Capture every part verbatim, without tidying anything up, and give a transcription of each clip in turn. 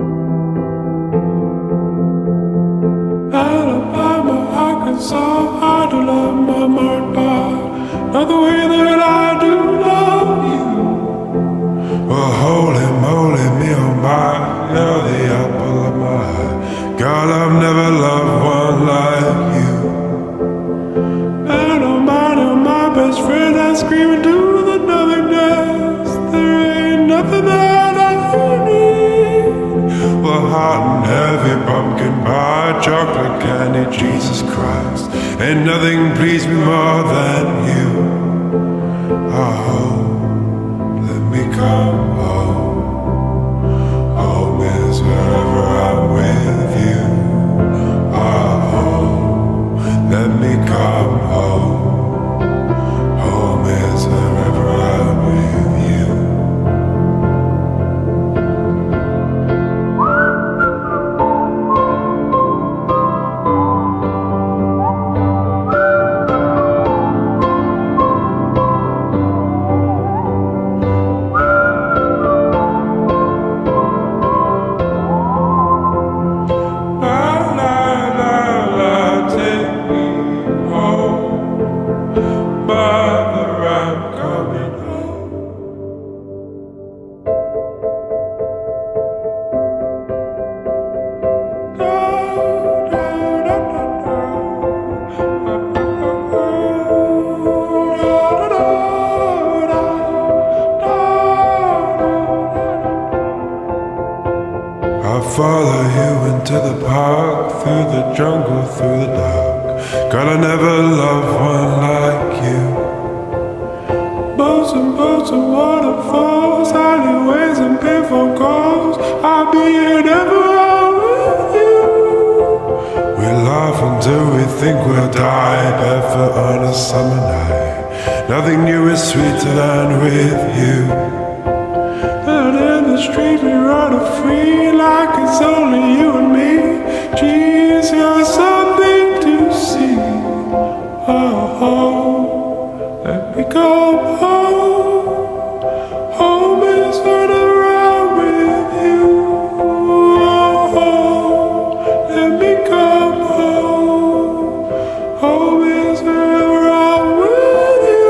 Alabama, Arkansas, I do love my mind, but not the way that I do love you. Well, holy moly, me oh my, you're the apple of my eye. Girl, I've never loved one like you. And I'm out of my best friend, I scream into the nothingness. There ain't nothing that I need. Well, hot and heavy pumpkin pie, chocolate candy, Jesus Christ, ain't nothing pleased me more than you. Oh, let me come home. Home is wherever I'm with you. Oh, let me come home. Home is wherever I'm with you. I'll follow you into the park, through the jungle, through the dark. God, I never loved one like you. Boats and boats and waterfalls, alleyways and payphone calls, I'll be whenever I'm with you. We laugh until we think we'll die, barefoot on a summer night. Nothing new is sweeter than with you. And in the street we run free, like it's only you and me. Geez, you're something to see. Oh, oh, let me come home. Home is whenever I'm with you. Oh, oh, let me come home. Home is wherever I'm with you.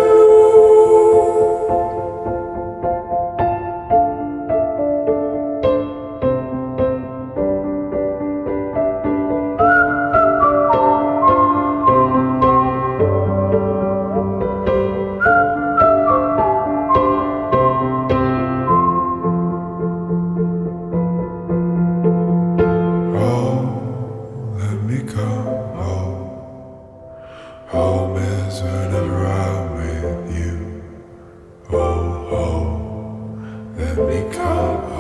Home is whenever I'm with you. Oh, oh, let me come home.